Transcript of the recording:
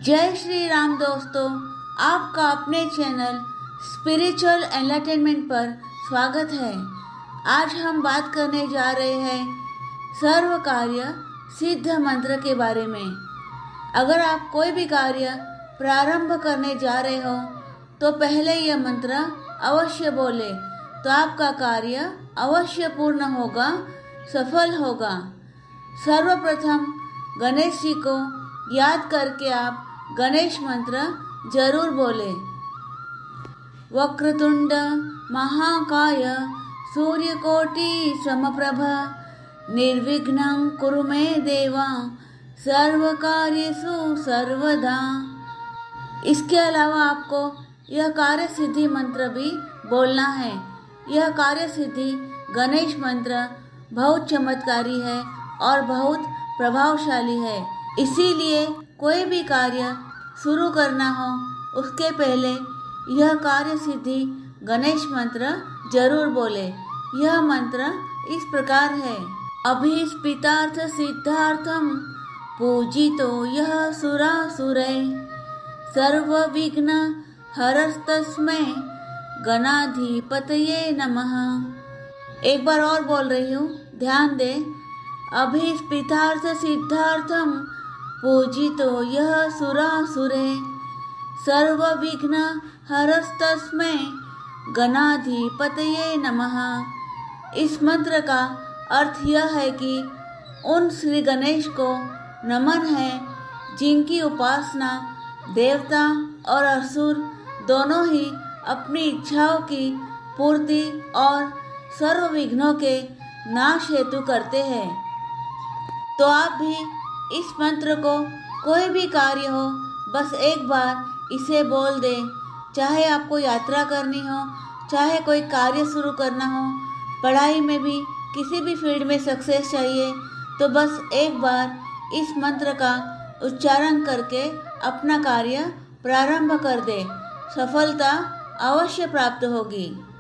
जय श्री राम दोस्तों, आपका अपने चैनल स्पिरिचुअल एंटरटेनमेंट पर स्वागत है। आज हम बात करने जा रहे हैं सर्व कार्य सिद्ध मंत्र के बारे में। अगर आप कोई भी कार्य प्रारंभ करने जा रहे हो तो पहले यह मंत्र अवश्य बोले तो आपका कार्य अवश्य पूर्ण होगा, सफल होगा। सर्वप्रथम गणेश जी को याद करके आप गणेश मंत्र जरूर बोले। वक्रतुंड महाकाय सूर्यकोटि समप्रभ निर्विघ्नं कुरु मे देवा सर्वकार्येषु सर्वदा। इसके अलावा आपको यह कार्य सिद्धि मंत्र भी बोलना है। यह कार्य सिद्धि गणेश मंत्र बहुत चमत्कारी है और बहुत प्रभावशाली है। इसीलिए कोई भी कार्य शुरू करना हो उसके पहले यह कार्य सिद्धि गणेश मंत्र जरूर बोले। यह मंत्र इस प्रकार है। अभीष्टितार्थ सिद्धार्थम पूजितो यह सुरासुरै सर्व विघ्न हरस्तस्मै गणाधिपतये नमः। एक बार और बोल रही हूँ, ध्यान दे। अभीष्टितार्थ सिद्धार्थम पूजितो यह सुरासुरे सर्व विघ्न हरस्तस्मै गणाधिपतये नमः। इस मंत्र का अर्थ यह है कि उन श्री गणेश को नमन है जिनकी उपासना देवता और असुर दोनों ही अपनी इच्छाओं की पूर्ति और सर्व विघ्नों के नाश हेतु करते हैं। तो आप भी इस मंत्र को कोई भी कार्य हो बस एक बार इसे बोल दें। चाहे आपको यात्रा करनी हो, चाहे कोई कार्य शुरू करना हो, पढ़ाई में भी किसी भी फील्ड में सक्सेस चाहिए तो बस एक बार इस मंत्र का उच्चारण करके अपना कार्य प्रारंभ कर दे। सफलता अवश्य प्राप्त होगी।